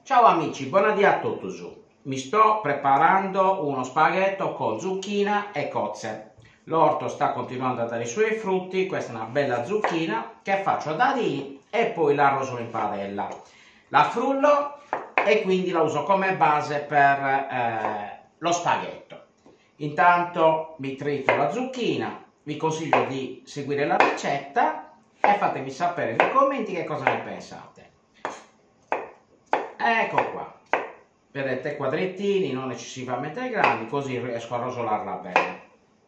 Ciao amici, buonasera a tutti. Mi sto preparando uno spaghetto con zucchina e cozze. L'orto sta continuando a dare i suoi frutti, questa è una bella zucchina che faccio a dadini e poi la rosolo in padella. La frullo e quindi la uso come base per lo spaghetto. Intanto mi trito la zucchina, vi consiglio di seguire la ricetta e fatemi sapere nei commenti che cosa ne pensate. Ecco qua, vedete, quadrettini non eccessivamente grandi, così riesco a rosolarla bene.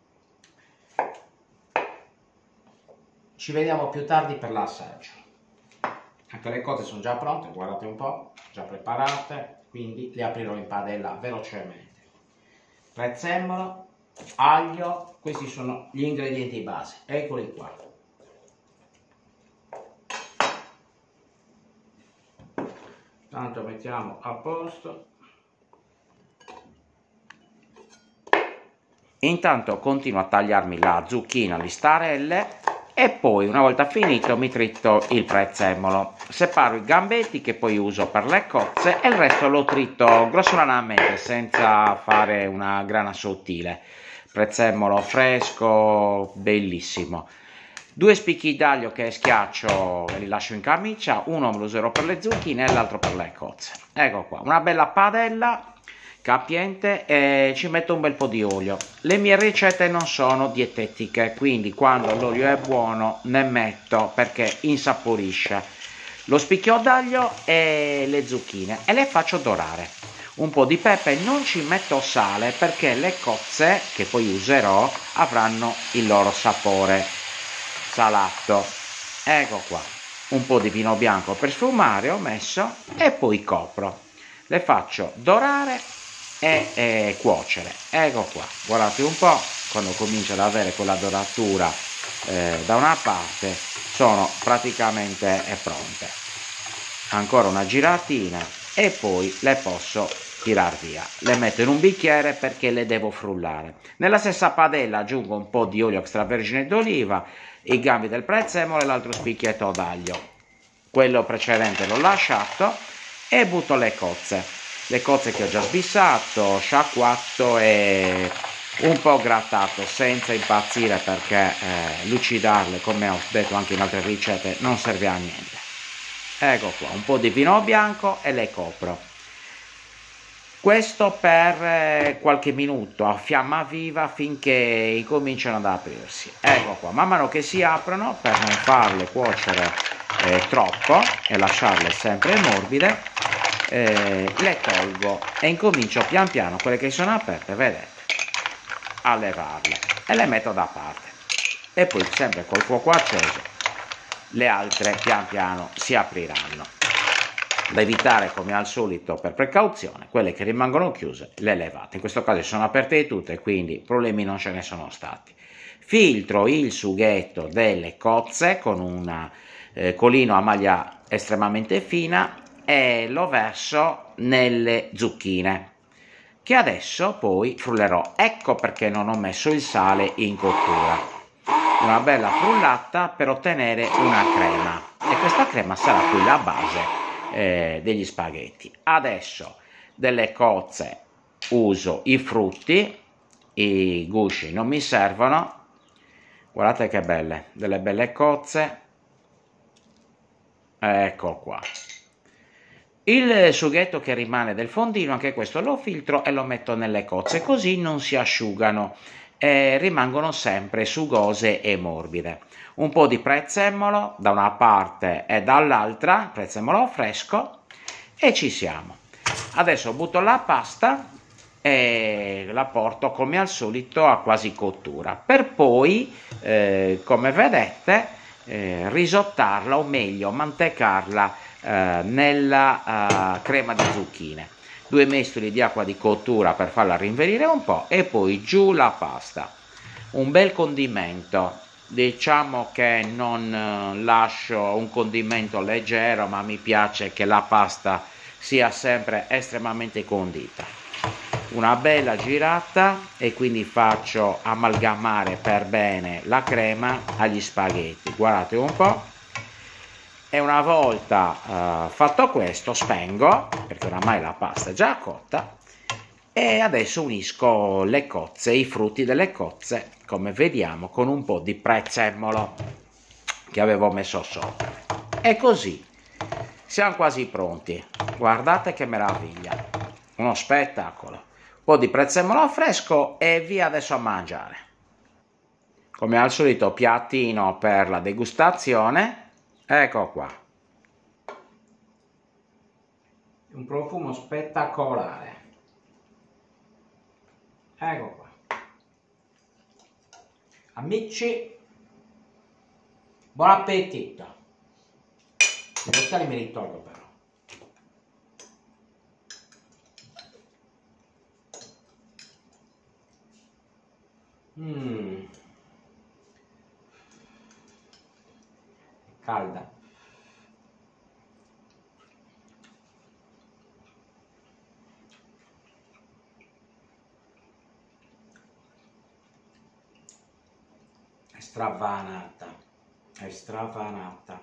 Ci vediamo più tardi per l'assaggio. Anche le cose sono già pronte, guardate un po', già preparate, quindi le aprirò in padella velocemente. Prezzemolo, aglio, questi sono gli ingredienti base, eccoli qua. Tanto mettiamo a posto. Intanto continuo a tagliarmi la zucchina a listarelle e poi una volta finito mi trito il prezzemolo. Separo i gambetti che poi uso per le cozze e il resto lo trito grossolanamente senza fare una grana sottile. Prezzemolo fresco, bellissimo. 2 spicchi d'aglio che schiaccio e li lascio in camicia, uno me lo userò per le zucchine e l'altro per le cozze. Ecco qua, una bella padella capiente e ci metto un bel po' di olio. Le mie ricette non sono dietetiche, quindi quando l'olio è buono ne metto perché insaporisce. Lo spicchio d'aglio e le zucchine e le faccio dorare. Un po' di pepe, non ci metto sale perché le cozze che poi userò avranno il loro sapore salato. Ecco qua, un po' di vino bianco per sfumare ho messo e poi copro. Le faccio dorare e cuocere. Ecco qua, guardate un po', quando comincia ad avere quella doratura da una parte sono praticamente pronte. Ancora una giratina e poi le posso tirar via. Le metto in un bicchiere perché le devo frullare. Nella stessa padella aggiungo un po' di olio extravergine d'oliva, i gambi del prezzemolo e l'altro spicchietto d'aglio. Quello precedente l'ho lasciato e butto le cozze che ho già sbissato, sciacquato e un po' grattato senza impazzire perché lucidarle, come ho detto anche in altre ricette, non serve a niente. Ecco qua, un po' di vino bianco e le copro. Questo per qualche minuto a fiamma viva finché cominciano ad aprirsi. Ecco qua, man mano che si aprono, per non farle cuocere troppo e lasciarle sempre morbide, le tolgo e incomincio pian piano, quelle che sono aperte, vedete, a levarle e le metto da parte. E poi sempre col fuoco acceso le altre pian piano si apriranno. Da evitare, come al solito, per precauzione, quelle che rimangono chiuse le levate. In questo caso sono aperte tutte, quindi problemi non ce ne sono stati. Filtro il sughetto delle cozze con un colino a maglia estremamente fina e lo verso nelle zucchine, che adesso poi frullerò. Ecco perché non ho messo il sale in cottura. Una bella frullata per ottenere una crema, e questa crema sarà poi la base degli spaghetti. Adesso delle cozze uso i frutti, i gusci non mi servono. Guardate che belle, delle belle cozze. Ecco qua. Il sughetto che rimane del fondino, anche questo lo filtro e lo metto nelle cozze, così non si asciugano e rimangono sempre sugose e morbide. Un po' di prezzemolo da una parte e dall'altra, prezzemolo fresco, e ci siamo. Adesso butto la pasta e la porto come al solito a quasi cottura, per poi, come vedete, risottarla, o meglio mantecarla nella crema di zucchine. 2 mestoli di acqua di cottura per farla rinvenire un po' e poi giù la pasta. Un bel condimento, diciamo che non lascio un condimento leggero, ma mi piace che la pasta sia sempre estremamente condita. Una bella girata e quindi faccio amalgamare per bene la crema agli spaghetti. Guardate un po'. E una volta fatto questo spengo, perché oramai la pasta è già cotta, e adesso unisco le cozze, i frutti delle cozze, come vediamo, con un po' di prezzemolo che avevo messo sopra. E così siamo quasi pronti. Guardate che meraviglia, uno spettacolo. Un po' di prezzemolo fresco e via adesso a mangiare. Come al solito piattino per la degustazione, ecco qua. Un profumo spettacolare. Ecco qua. Amici, buon appetito. I occhiali me li tolgo però. Calda. È stravanata. È stravanata.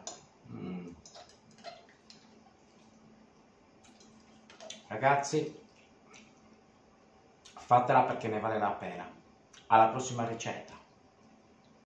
Ragazzi, fatela perché ne vale la pena. Alla prossima ricetta.